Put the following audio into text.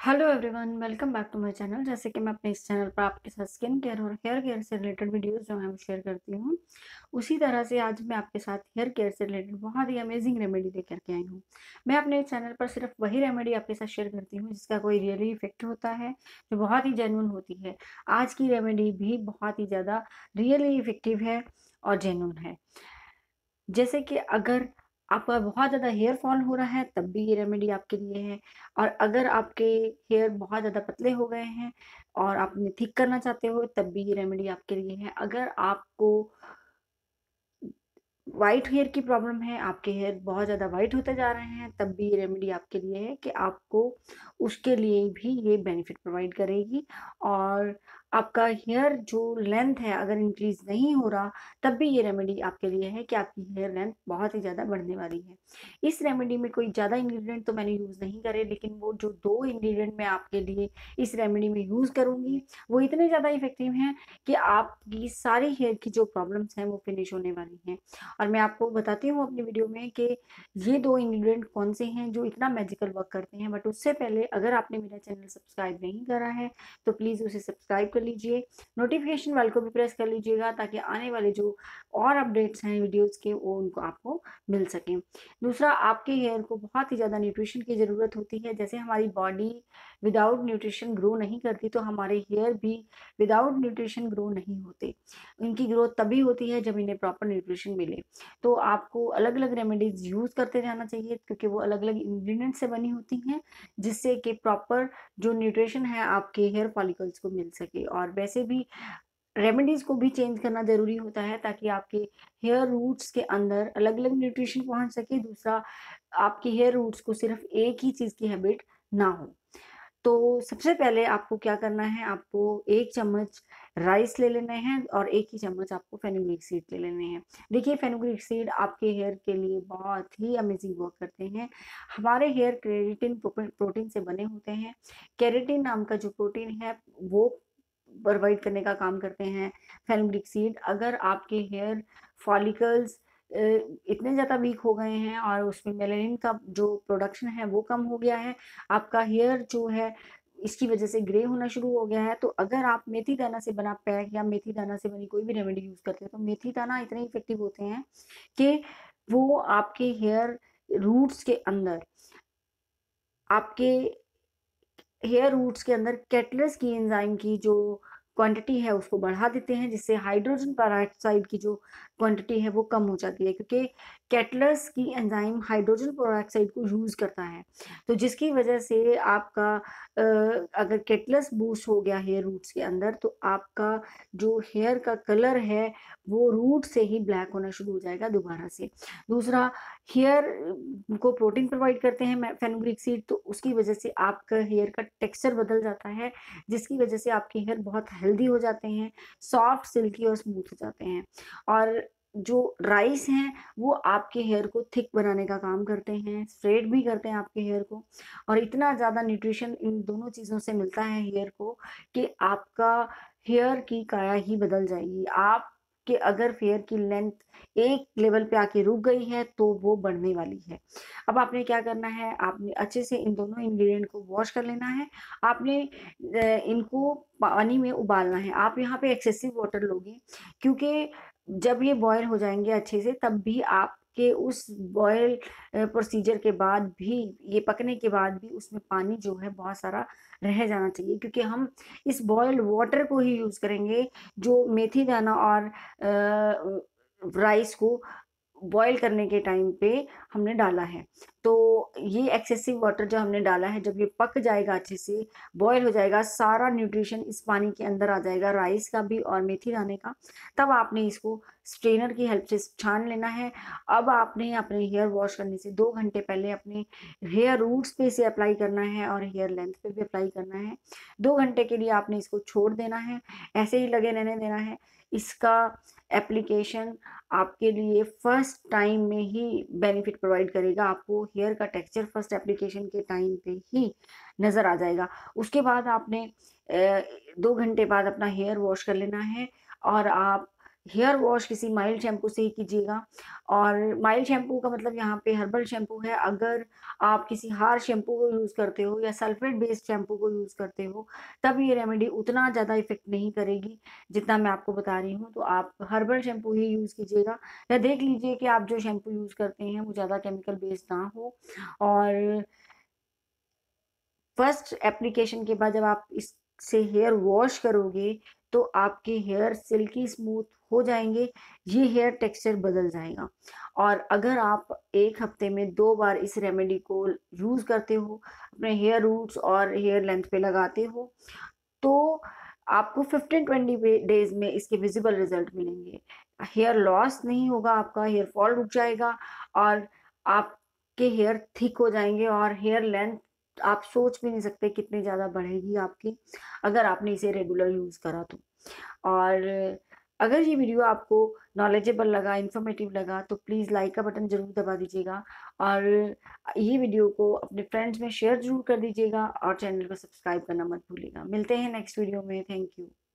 Hello everyone, welcome back to my channel. जैसे कि मैं अपने इस चैनल पर आपके साथ स्किन केयर और हेयर केयर से रिलेटेड वीडियोस जो हैं वो शेयर करती हूँ, उसी तरह से आज मैं आपके साथ हेयर केयर से रिलेटेड बहुत ही अमेजिंग रेमेडी लेकर के आई हूँ। मैं अपने चैनल पर सिर्फ वही रेमेडी आपके साथ शेयर करती हूँ जिसका कोई रियली इफेक्ट होता है, जो बहुत ही जेन्युइन होती है। आज की रेमेडी भी बहुत ही ज़्यादा रियली इफेक्टिव है और जेन्युइन है। जैसे कि अगर आपका बहुत ज़्यादा हेयर फॉल हो रहा है तब भी ये रेमेडी आपके लिए है, और अगर आपके हेयर बहुत ज़्यादा पतले हो गए हैं और आप उन्हें ठीक करना चाहते हो तब भी ये रेमेडी आपके लिए है। अगर आपको व्हाइट हेयर की प्रॉब्लम है, आपके हेयर बहुत ज़्यादा व्हाइट होते जा रहे हैं, तब भी ये रेमेडी आपके लिए है कि आपको उसके लिए भी ये बेनिफिट प्रोवाइड करेगी। और आपका हेयर जो लेंथ है अगर इंक्रीज़ नहीं हो रहा, तब भी ये रेमेडी आपके लिए है कि आपकी हेयर लेंथ बहुत ही ज़्यादा बढ़ने वाली है। इस रेमेडी में कोई ज़्यादा इंग्रीडिएंट तो मैंने यूज़ नहीं करे, लेकिन वो जो 2 इंग्रीडिएंट मैं आपके लिए इस रेमेडी में यूज़ करूँगी, वो इतने ज़्यादा इफ़ेक्टिव हैं कि आपकी सारी हेयर की जो प्रॉब्लम्स हैं, वो फिनिश होने वाली हैं। और मैं आपको बताती हूँ अपनी वीडियो में कि ये 2 इंग्रीडिएंट कौन से हैं जो इतना मैजिकल वर्क करते हैं। बट उससे पहले अगर आपने मेरा चैनल सब्सक्राइब नहीं करा है तो प्लीज़ उसे सब्सक्राइब कर लीजिए, नोटिफिकेशन बेल को भी प्रेस कर लीजिएगा ताकि आने वाले जो और अपडेट्स हैं वीडियोज़ के वो उनको आपको मिल सकें। दूसरा, आपके हेयर को बहुत ही ज़्यादा न्यूट्रिशन की ज़रूरत होती है। जैसे हमारी बॉडी विदाउट न्यूट्रिशन ग्रो नहीं करती, तो हमारे हेयर भी विदाउट न्यूट्रिशन ग्रो नहीं होते। इनकी ग्रोथ तभी होती है जब इन्हें प्रॉपर न्यूट्रिशन मिले। तो आपको अलग-अलग रेमेडीज़ यूज़ करते रहना चाहिए क्योंकि वो अलग-अलग इंग्रीडिएंट से बनी होती हैं, जिससे कि प्रॉपर जो न्यूट्रिशन है आपके हेयर फॉलिकल्स को मिल सके। और वैसे भी रेमेडीज़ को भी चेंज करना ज़रूरी होता है ताकि आपके हेयर रूट्स के अंदर अलग-अलग न्यूट्रिशन पहुँच सके। दूसरा, आपके हेयर रूट्स को सिर्फ़ एक ही चीज़ की हैबिट ना हो। तो सबसे पहले आपको क्या करना है, आपको 1 चम्मच राइस ले लेने हैं और 1 ही चम्मच आपको फेनुग्रीक सीड ले लेने हैं। देखिए, फेनुग्रीक सीड आपके हेयर के लिए बहुत ही अमेज़िंग वर्क करते हैं। हमारे हेयर केराटिन प्रोटीन से बने होते हैं। केराटिन नाम का जो प्रोटीन है वो प्रोवाइड करने का काम करते हैं फेनुग्रीक सीड। अगर आपके हेयर फॉलिकल्स इतने ज़्यादा वीक हो गए हैं और उसमें मेलानिन का जो प्रोडक्शन है वो कम हो गया है, आपका हेयर जो है इसकी वजह से ग्रे होना शुरू हो गया है, तो अगर आप मेथी दाना से बना पैक या मेथी दाना से बनी कोई भी रेमेडी यूज़ करते हैं, तो मेथी दाना इतने इफ़ेक्टिव होते हैं कि वो आपके हेयर रूट्स के अंदर आपके हेयर रूट्स के अंदर कैटलेस की एंजाइम की जो क्वांटिटी है उसको बढ़ा देते हैं, जिससे हाइड्रोजन पेरोक्साइड की जो क्वांटिटी है वो कम हो जाती है, क्योंकि कैटलेस की एंजाइम हाइड्रोजन पेरोक्साइड को यूज़ करता है। तो जिसकी वजह से आपका अगर कैटलेस बूस्ट हो गया हेयर रूट्स के अंदर, तो आपका जो हेयर का कलर है वो रूट से ही ब्लैक होना शुरू हो जाएगा दोबारा से। दूसरा, हेयर को प्रोटीन प्रोवाइड करते हैं फेनुग्रीक सीड, तो उसकी वजह से आपका हेयर का टेक्सचर बदल जाता है, जिसकी वजह से आपके हेयर बहुत हेल्दी हो जाते हैं, सॉफ्ट, सिल्की और स्मूथ हो जाते हैं। और जो राइस हैं वो आपके हेयर को थिक बनाने का काम करते हैं, स्ट्रेट भी करते हैं आपके हेयर को, और इतना ज़्यादा न्यूट्रिशन इन दोनों चीज़ों से मिलता है हेयर को कि आपका हेयर की काया ही बदल जाएगी। आपके अगर हेयर की लेंथ एक लेवल पे आके रुक गई है तो वो बढ़ने वाली है। अब आपने क्या करना है, आपने अच्छे से इन दोनों इंग्रीडिएंट को वॉश कर लेना है। आपने इनको पानी में उबालना है। आप यहाँ पे एक्सेसिव वाटर लोगे, क्योंकि जब ये बॉयल हो जाएँगे अच्छे से तब भी आपके उस बॉयल प्रोसीजर के बाद भी, ये पकने के बाद भी उसमें पानी जो है बहुत सारा रह जाना चाहिए, क्योंकि हम इस बॉइल्ड वाटर को ही यूज़ करेंगे जो मेथी दाना और राइस को बॉयल करने के टाइम पे हमने डाला है। तो ये एक्सेसिव वाटर जो हमने डाला है, जब ये पक जाएगा अच्छे से, बॉयल हो जाएगा, सारा न्यूट्रिशन इस पानी के अंदर आ जाएगा, राइस का भी और मेथी दाने का। तब आपने इसको स्ट्रेनर की हेल्प से छान लेना है। अब आपने अपने हेयर वॉश करने से 2 घंटे पहले अपने हेयर रूट्स पे इसे अप्लाई करना है और हेयर लेंथ पे भी अप्लाई करना है। 2 घंटे के लिए आपने इसको छोड़ देना है, ऐसे ही लगे रहने देना है। इसका एप्लीकेशन आपके लिए फर्स्ट टाइम में ही बेनिफिट प्रोवाइड करेगा। आपको हेयर का टेक्सचर फर्स्ट एप्लीकेशन के टाइम पे ही नज़र आ जाएगा। उसके बाद आपने 2 घंटे बाद अपना हेयर वॉश कर लेना है और आप हेयर वॉश किसी माइल्ड शैम्पू से ही कीजिएगा। और माइल्ड शैम्पू का मतलब यहाँ पे हर्बल शैम्पू है। अगर आप किसी हार्श शैम्पू को यूज़ करते हो या सल्फेट बेस्ड शैम्पू को यूज़ करते हो, तब ये रेमेडी उतना ज़्यादा इफ़ेक्ट नहीं करेगी, जितना मैं आपको बता रही हूँ। तो आप हर्बल शैम्पू ही यूज़ कीजिएगा, या देख लीजिए कि आप जो शैम्पू यूज़ करते हैं वो ज़्यादा केमिकल बेस्ड ना हो। और फर्स्ट एप्लीकेशन के बाद जब आप इससे हेयर वॉश करोगे, तो आपके हेयर सिल्की स्मूथ हो जाएँगे, ये हेयर टेक्सचर बदल जाएगा। और अगर आप 1 हफ्ते में 2 बार इस रेमेडी को यूज़ करते हो, अपने हेयर रूट्स और हेयर लेंथ पे लगाते हो, तो आपको 15-20 डेज़ में इसके विज़िबल रिज़ल्ट मिलेंगे। हेयर लॉस नहीं होगा आपका, हेयर फॉल रुक जाएगा, और आपके हेयर थिक हो जाएँगे, और हेयर लेंथ आप सोच भी नहीं सकते कितनी ज़्यादा बढ़ेगी आपकी, अगर आपने इसे रेगुलर यूज़ करा तो। और अगर ये वीडियो आपको नॉलेजेबल लगा, इन्फॉर्मेटिव लगा, तो प्लीज़ लाइक का बटन ज़रूर दबा दीजिएगा, और ये वीडियो को अपने फ्रेंड्स में शेयर ज़रूर कर दीजिएगा, और चैनल को सब्सक्राइब करना मत भूलिएगा। मिलते हैं नेक्स्ट वीडियो में। Thank you.